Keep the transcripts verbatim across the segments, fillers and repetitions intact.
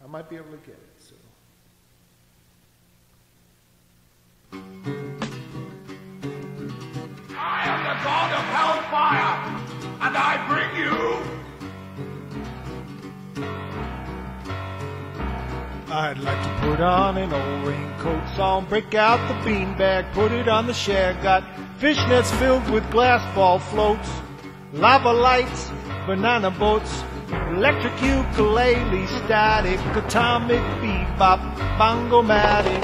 might be able to get it. So. I am the god of hellfire, and I bring you. I'd like to put on an old raincoat song, break out the beanbag, put it on the share. Got fishnets filled with glass ball floats, lava lights, banana boats, electric ukulele, static, atomic bebop, bongo-matic.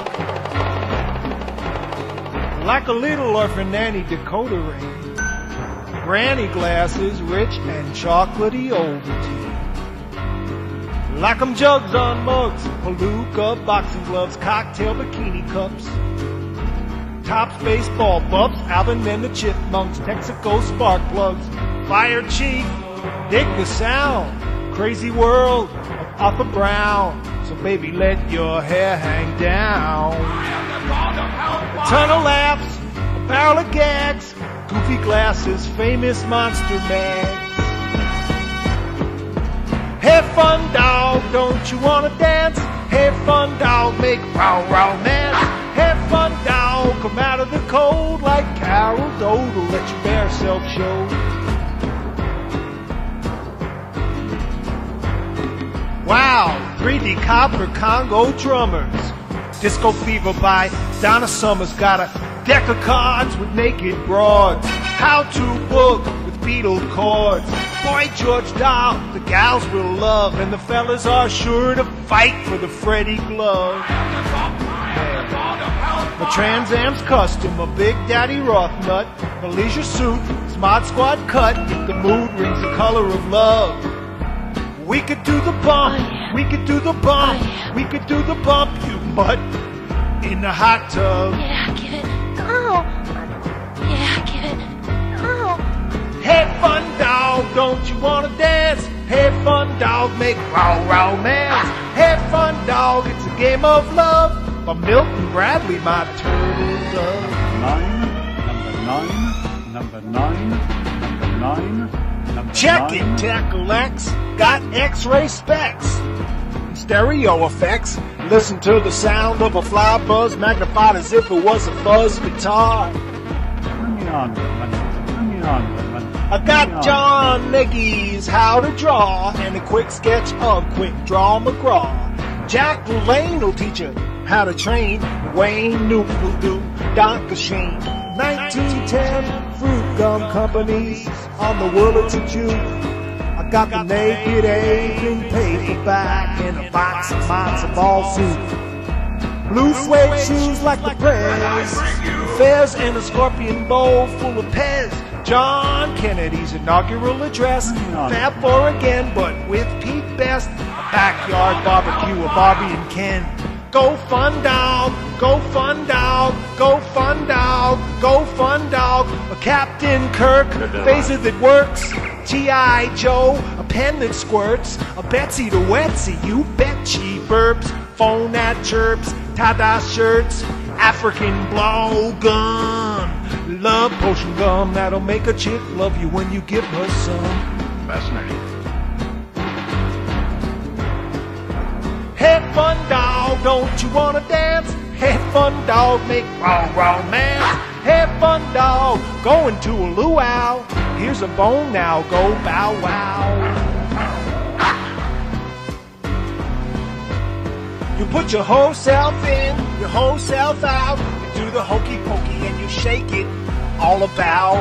Like a little orphan Nanny Dakota ring, granny glasses, rich and chocolatey Ovaltine. Like 'em jugs on mugs, palooka, boxing gloves, cocktail bikini cups, Tops baseball bumps, Alvin and the Chipmunks, Texaco spark plugs, Fire Chief, dig the sound, crazy world of Arthur Brown. So baby, let your hair hang down. A ton of laughs, a barrel of gags, goofy glasses, famous monster mags. Hey fun dog, don't you wanna dance? Hey fun dog, make row row man. Hey fun dog, come out of the cold like Carol Dodel, let your bare self show. Wow, three D copper Congo drummers. Disco Fever by Donna Summers got a deck of cards with naked broads. How to book with Beatle chords. Boy George Dow, the gals will love, and the fellas are sure to fight for the Freddie glove. The Trans Am's custom, a Big Daddy Roth nut, a leisure suit, Smart Squad cut, if the mood rings the color of love. We could do the bump, oh, yeah. we could do the bump, oh, yeah. we could do the bump, you mutt, in the hot tub. Yeah, get it. Oh. Yeah, get it. Oh. Hey, fun dog, don't you wanna dance? Hey, fun dog, make row row man. Hey, fun dog, it's a game of love. By Milton Bradley, my turtle dove. Nine, number nine, number nine, number nine. Number Check nine. it, Tackle X. Got X-ray specs, stereo effects. Listen to the sound of a fly buzz, magnified as if it was a fuzz guitar. Bring me on, Whitman. Bring me on, Whitman. I got John Nagy's How to Draw and a quick sketch of Quick Draw McGraw. Jack Lane will teach you how to train. Wayne Newt will do Donkey Shane. nineteen ten Fruit Gum Companies on the Wurlitzer Juke. I got the naked apron paperback and a box of matzo ball soup. Blue suede shoes like the press, fez and a scorpion bowl full of Pez. John Kennedy's inaugural address, Fab Four again, but with Pete Best. A backyard barbecue, a Barbie and Ken. Go fun dog, go fun dog, go fun dog, go fun dog. A Captain Kirk, phaser that works. G I Joe, a pen that squirts. A Betsy the Wetsy, you bet she burps. Phone that chirps, tie-dye shirts. African blow gun. Love potion gum that'll make a chick love you when you give her some. Fascinating. Hey fun dog, don't you wanna dance? Hey fun dog, make row row man. Hey fun dog, going to a luau. Here's a bone now, go bow wow. You put your whole self in, your whole self out. You do the hokey pokey and you shake it all about.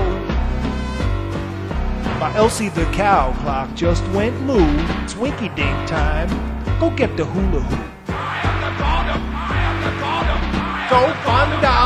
My Elsie the cow clock just went moo. It's winky dink time. Go get the hula hoop. I am the god of, I am the god of, I am Go the fun god of dog.